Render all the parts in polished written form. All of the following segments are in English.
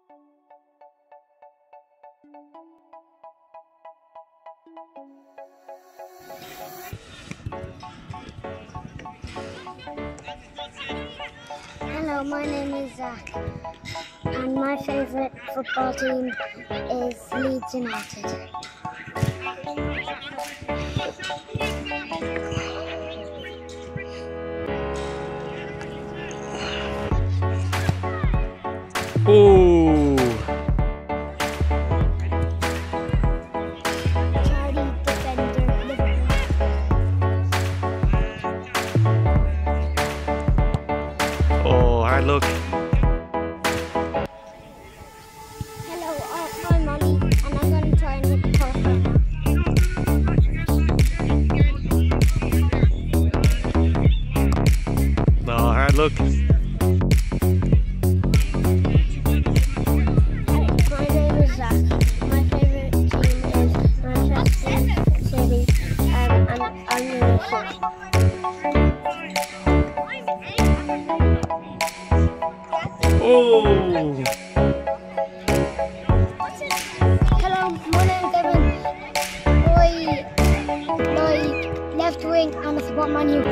Hello, my name is Zach, and my favourite football team is Leeds United. Oh! Charlie defender, Liverpool. Oh, hard luck. Hello, I'm Molly, and I'm going to try and hit the crossbar now. No, hard luck. My name is Zach. My favourite team is Manchester City, and I'm going to shoot. Oh! Hello, my name is Devin. I left wing and I support Man U.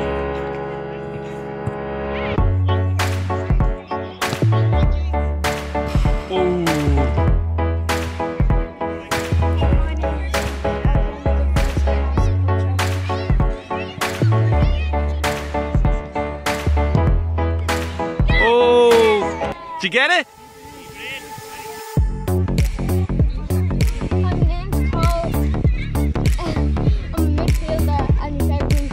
Did you get it? My name's Cole. I'm a midfielder and he's everything.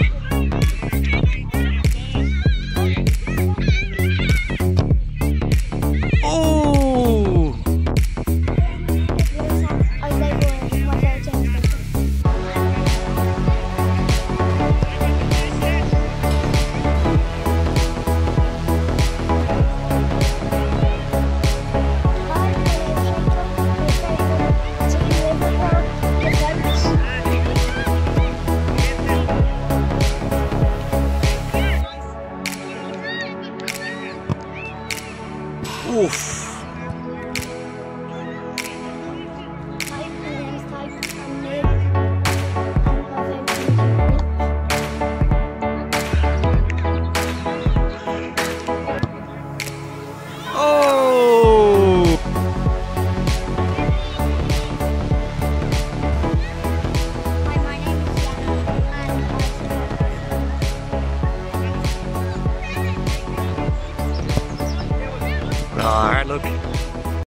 Oh! I play for my favourite team. Oof. Oh! Hi, my name is Jenna, No, hard luck.